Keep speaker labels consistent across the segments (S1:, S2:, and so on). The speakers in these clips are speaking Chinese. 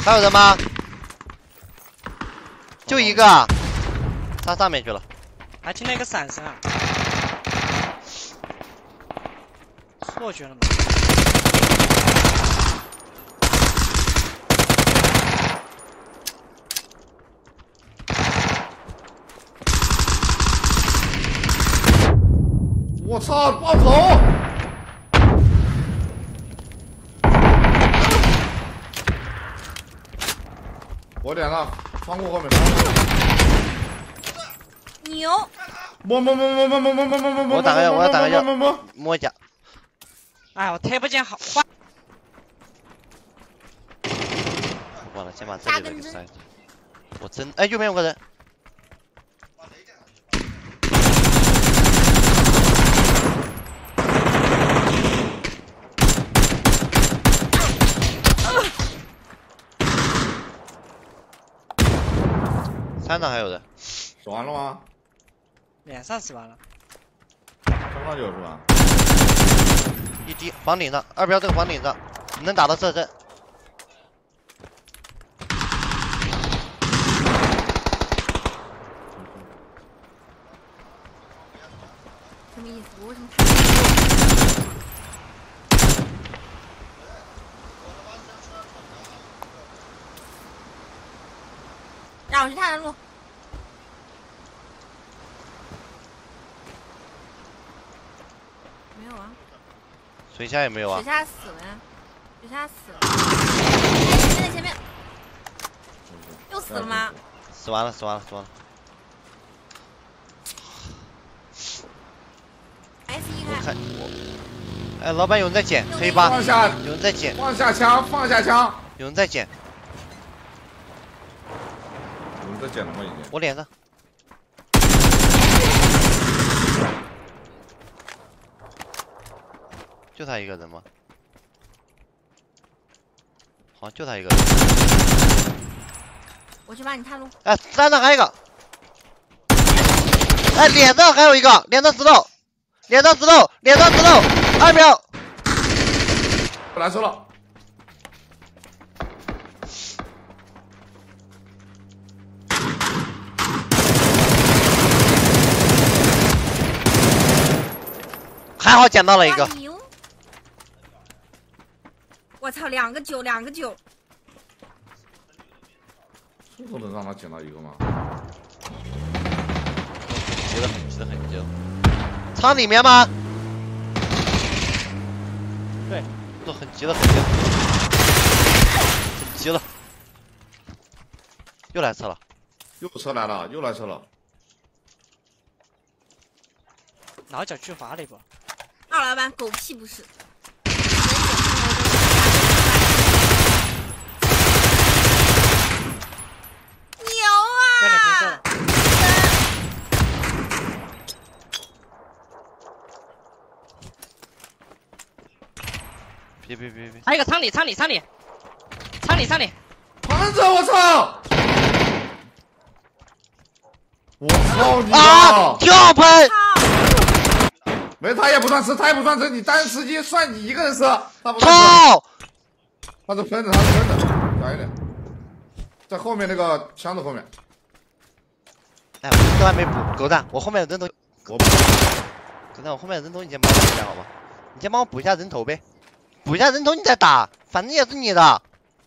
S1: 还有人吗？就一个啊，他上面去了。
S2: 还听到一个闪声啊！错觉了吗？
S3: 我操！爆头！我点了，窗户后面。
S4: 牛！
S3: 摸！
S1: 我打个药，我要打个药。摸一下。
S2: 哎，我听不见，好坏。
S1: 忘了，先把这里的给塞着。我真哎，右边有个人。山上还有人。
S3: 死完了吗？
S2: 脸上死完了。
S3: 山上有是吧？
S1: 一滴房顶上，二标这个房顶上，你能打到这阵。
S4: 什么意思？我为什么让我去探探路。没有啊。
S1: 水下也没有啊。
S4: 水下死了呀！水下死了。哎，在前面。又死了吗？
S1: 死完了，死完了，死完了。我看我，哎，老板有人在捡黑八，
S3: 放下，
S1: 有人在捡，
S3: 放下枪，放下枪，
S1: 有人在捡。
S3: 有人在捡了吗？已经。
S1: 我脸上。就他一个人吗？好像就他一个人。
S4: 我去帮你探路。
S1: 哎，山上还有一个。哎，脸上还有一个，脸上石头，脸上石头，脸上石头，二秒。
S3: 我来收了。
S1: 还好捡到了一个。
S4: 我操，2个9，2个9。
S3: 这都能让他捡到一个吗？
S1: 急了，急得很，急了。仓里面吗？
S2: 对，
S1: 都很急了，很急了，很急了。又来车了，
S3: 又车来了，又来车了。
S2: 老脚巨滑了一波。
S4: 二老板狗屁不是。牛啊！
S2: 该点金色了。
S1: 别！
S2: 还有一个仓里，仓里。
S3: 旁着，我操！我操你
S1: 啊！跳喷！
S3: 没，他也不算吃，你单吃鸡算你一个人吃，他不算
S1: 操！
S3: 他是喷的，小一点，在后面那个箱子后面。
S1: 哎，我都还没补，狗蛋，我后面的人头，
S3: 我补。
S1: 狗蛋，我后面的人头你先帮我补一下好吧？你先帮我补一下人头呗，补一下人头你再打，反正也是你的。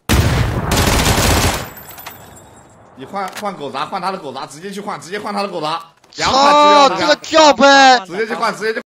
S3: 你换狗杂，换他的狗杂，直接去换，直接换他的狗杂。
S1: 操，这个跳喷！
S3: 直接去换，直接去。